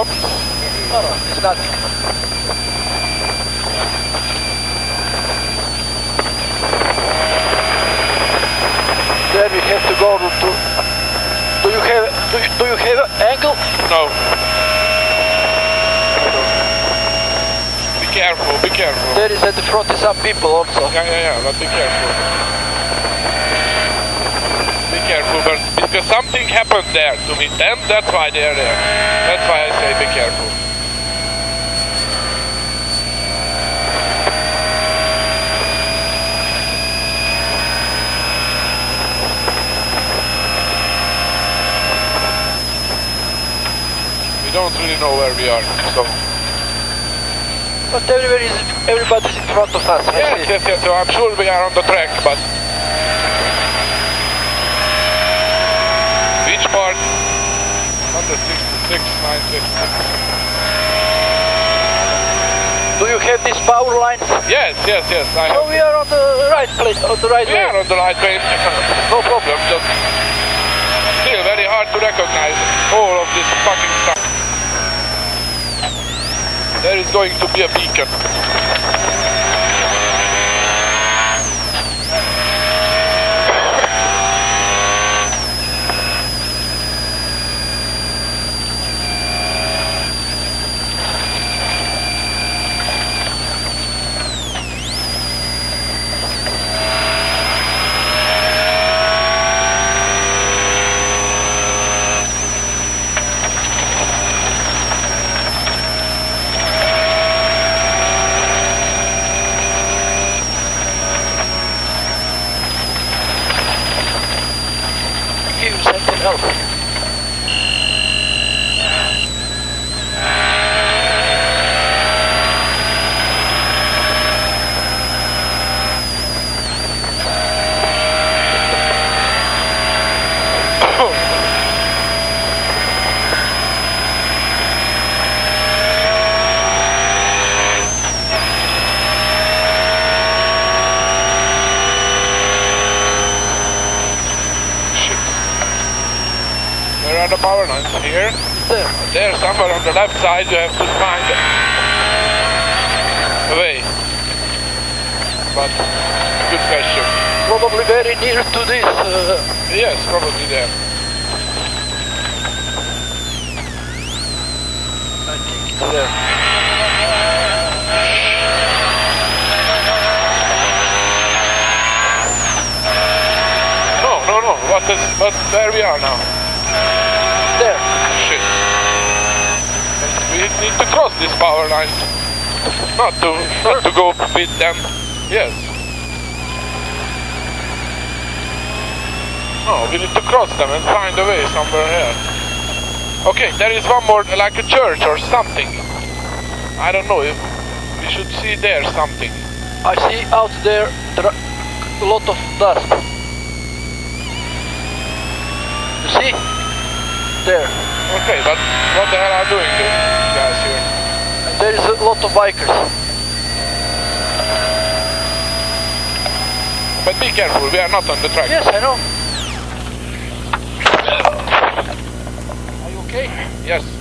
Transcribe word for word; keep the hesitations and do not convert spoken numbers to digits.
stop. No, no, it's nothing. Then we have to go to... Do you have... Do you, do you have an angle? No. Be careful, be careful. There is at the front is some people also. Yeah, yeah, yeah, but be careful. Be careful, but because something happened there to me, and that's why they're there. That's why I say be careful. We don't really know where we are, so... But everywhere is, everybody's in front of us. Yes, yes, yes, so I'm sure we are on the track, but... Which part? one sixty-six, ninety. Do you have these power lines? Yes, yes, yes, I So have. we are on the right place, on the right We way. are on the right way, no problem, just... Still very hard to recognize all of this fucking stuff. There is going to be a beacon. Give something else. Where are the power lines? Here? There. There, somewhere on the left side you have to find a way. But, good question. Probably very near to this. Uh, Yes, probably there. I think it's there. No, no, no, what is, but there we are now. There. Shit. We need to cross these power lines. Not to, not to go with them. Yes. No, we need to cross them and find a way somewhere here. Okay, there is one more, like a church or something. I don't know, if we should see there something. I see out there, there are a lot of dust. You see? There. Okay, but what the hell are doing these guys here? And there is a lot of bikers. But be careful, we are not on the track. Yes, I know. Are you okay? Yes.